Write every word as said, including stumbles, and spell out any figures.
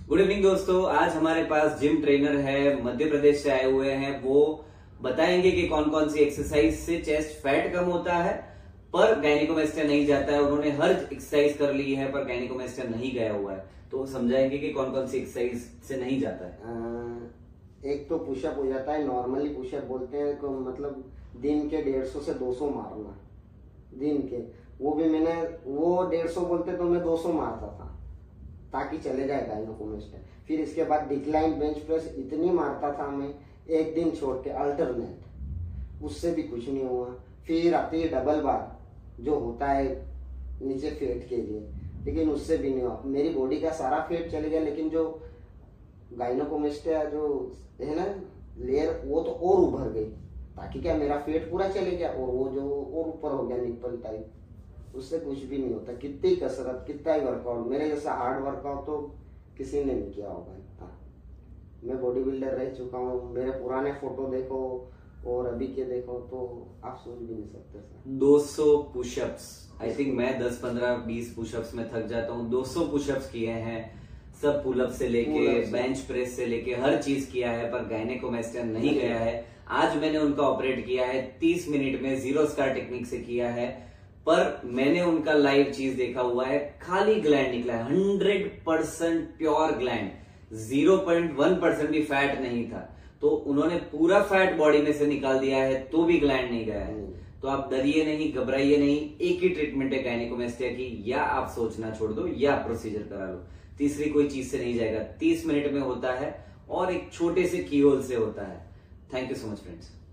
Good evening दोस्तों, आज हमारे पास जिम ट्रेनर है, मध्य प्रदेश से आए हुए हैं। वो बताएंगे कि कौन कौन सी एक्सरसाइज से चेस्ट फैट कम होता है पर गायनेकोमेस्टिया नहीं जाता है। उन्होंने हर एक्सरसाइज कर ली है पर गायनेकोमेस्टिया नहीं गया हुआ है, तो वो समझाएंगे कि कौन कौन सी एक्सरसाइज से नहीं जाता है। आ, एक तो पुशअप हो जाता है, नॉर्मली पुशअप बोलते हैं को मतलब दिन के डेढ़ सौ से दो सौ मारना दिन के। वो भी मैंने वो डेढ़ सौ बोलते तो मैं दो सौ मारता था ताकि चले जाए गायनेकोमेस्टिया। फिर इसके बाद डिक्लाइन बेंच प्रेस इतनी मारता था मैं एक दिन छोड़ के अल्टरनेट, उससे भी कुछ नहीं हुआ। फिर आती है डबल बार जो होता है नीचे फेट के लिए, लेकिन उससे भी नहीं हुआ। मेरी बॉडी का सारा फेट चले गया, लेकिन जो गायनेकोमेस्टिया जो है ना लेयर वो तो और उभर गई, ताकि क्या मेरा फेट पूरा चले गया और वो जो और ऊपर हो गया निप्पल टाइप। उससे कुछ भी नहीं होता, कितनी कसरत कितना ही वर्कआउट, मेरे जैसा हार्ड वर्कआउट तो किसी ने नहीं किया होगा इतना। मैं बॉडी बिल्डर रह चुका हूँ, मेरे पुराने फोटो देखो और अभी के देखो तो आप सोच भी नहीं सकते सर। दो सौ पुशअप्स, आई थिंक मैं दस पंद्रह बीस पुशअप्स में थक जाता हूँ। दो सौ पुशअप्स किए हैं, सब पुलअप से लेके बेंच प्रेस से लेके हर चीज किया है पर गायनेकोमेस्टिया नहीं गया है। आज मैंने उनका ऑपरेट किया है, तीस मिनट में जीरो स्कार टेक्निक से किया है, पर मैंने उनका लाइव चीज देखा हुआ है। खाली ग्लैंड निकला है, hundred percent pure gland, zero point one percent भी फैट नहीं था। तो उन्होंने पूरा फैट बॉडी में से निकाल दिया है तो भी ग्लैंड नहीं गया है। तो आप डरिए नहीं, घबराइए नहीं, एक ही ट्रीटमेंट है गायनेकोमेस्टिया की, या आप सोचना छोड़ दो या प्रोसीजर करा लो। तीसरी कोई चीज से नहीं जाएगा, तीस मिनट में होता है और एक छोटे से कीहोल से होता है। Thank you so much friends.